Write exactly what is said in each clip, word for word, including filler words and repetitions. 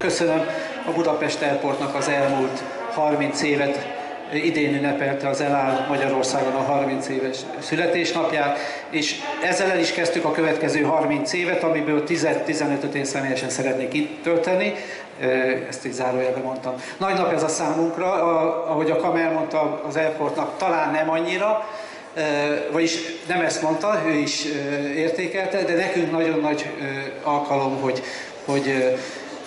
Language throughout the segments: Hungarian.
Köszönöm a Budapest Airportnak az elmúlt harminc évet, idén ünnepelte az El Al Magyarországon a harminc éves születésnapját, és ezzel el is kezdtük a következő harminc évet, amiből tíz-tizenötöt én személyesen szeretnék itt tölteni, ezt így zárójelben mondtam. Nagy nap ez a számunkra, ahogy a Kam elmondta, az Airportnak talán nem annyira, vagyis nem ezt mondta, ő is értékelte, de nekünk nagyon nagy alkalom, hogy, hogy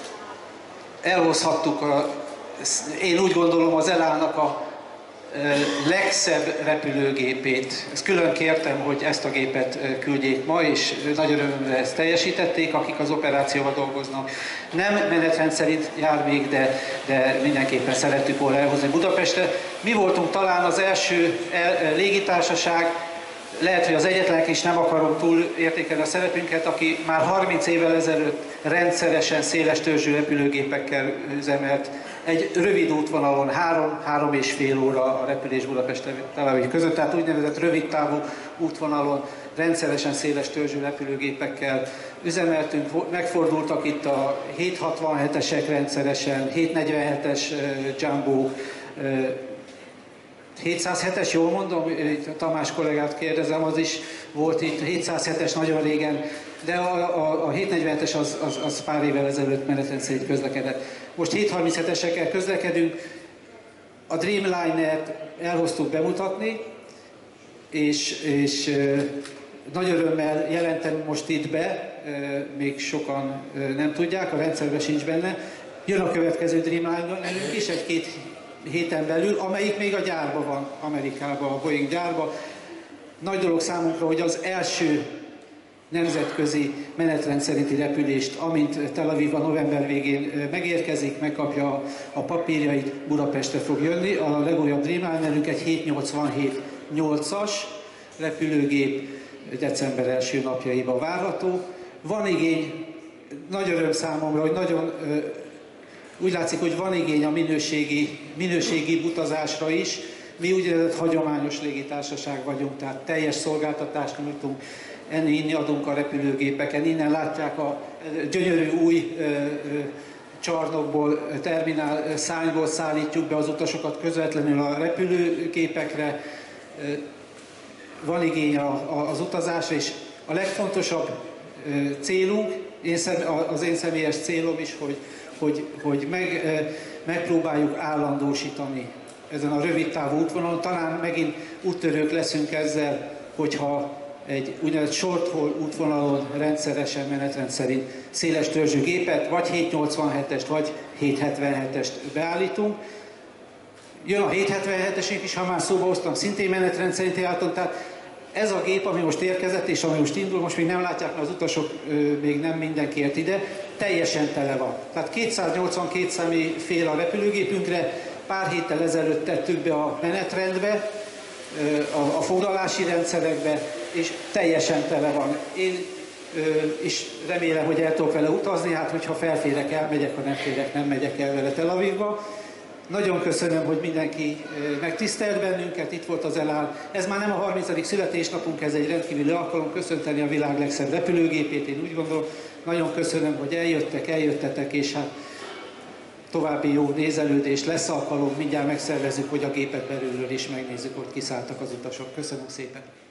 elhozhattuk, a, én úgy gondolom, az El Alnak a legszebb repülőgépét. Ezt külön kértem, hogy ezt a gépet küldjék ma, és nagy örömömre ezt teljesítették, akik az operációban dolgoznak. Nem menetrend szerint jár még, de, de mindenképpen szerettük volna elhozni Budapestre. Mi voltunk talán az első légitársaság, lehet, hogy az egyetlenek is, nem akarom túl értékelni a szerepünket, aki már harminc évvel ezelőtt rendszeresen széles törzsű repülőgépekkel üzemelt egy rövid útvonalon, három, három és fél óra a repülés Budapest-Tel Aviv között, tehát úgynevezett rövid távú útvonalon rendszeresen széles törzsű repülőgépekkel üzemeltünk. Megfordultak itt a hétszázhatvanhetesek rendszeresen, hétszáznegyvenhetes Jumbo, hétszázhetes, jól mondom, Tamás kollégát kérdezem, az is volt itt, hétszázhetes nagyon régen, de a, a, a hétszáznegyvenhetes az, az, az pár évvel ezelőtt menetrend szerint közlekedett. Most hétszázharminchetesekkel közlekedünk, a Dreamliner-t elhoztuk bemutatni, és, és nagy örömmel jelentem most itt be, még sokan nem tudják, a rendszerben sincs benne. Jön a következő Dreamliner-ünk is, egy-két héten belül, amelyik még a gyárban van, Amerikában, a Boeing gyárban. Nagy dolog számunkra, hogy az első nemzetközi menetrend szerinti repülést, amint Tel Avivban november végén megérkezik, megkapja a papírjait, Budapestre fog jönni. A legújabb Dreamlinerünk egy hétszáznyolcvanhét nyolcas repülőgép, december első napjaiban várható. Van igény, nagy öröm számomra, hogy nagyon úgy látszik, hogy van igény a minőségi, minőségi utazásra is. Mi úgynevezett hagyományos légitársaság vagyunk, tehát teljes szolgáltatást nyújtunk, enni-inni adunk a repülőgépeken. Innen látják a gyönyörű új ö, ö, csarnokból, terminál szárnyból szállítjuk be az utasokat közvetlenül a repülőgépekre. Van igény a, a, az utazásra, és a legfontosabb ö, célunk, én szem, az én személyes célom is, hogy hogy, hogy meg, megpróbáljuk állandósítani ezen a rövid távú útvonalon. Talán megint úttörők leszünk ezzel, hogyha egy úgynevezett short haul útvonalon rendszeresen menetrend szerint széles törzsű gépet, vagy hétszáznyolcvanhetest, vagy hétszázhetvenhetest beállítunk. Jön a hétszázhetvenhetesünk is, ha már szóba hoztam, szintén menetrend szerint jártunk, tehát ez a gép, ami most érkezett, és ami most indul, most még nem látják, mert az utasok még nem mindenki ért ide, teljesen tele van. Tehát kétszáznyolcvankét személy fél a repülőgépünkre, pár héttel ezelőtt tettük be a menetrendbe, a, a foglalási rendszerekbe, és teljesen tele van. Én is remélem, hogy el tudok vele utazni, hát hogyha felférek, elmegyek, ha nem férek, nem megyek el vele Tel Avivba. Nagyon köszönöm, hogy mindenki megtisztelt bennünket, itt volt az El Al. Ez már nem a harmincadik születésnapunk, ez egy rendkívüli alkalom köszönteni a világ legszebb repülőgépét, én úgy gondolom. Nagyon köszönöm, hogy eljöttek, eljöttetek, és hát további jó nézelődés lesz alkalom, mindjárt megszervezzük, hogy a gépet belülről is megnézzük, hogy kiszálltak az utasok. Köszönöm szépen!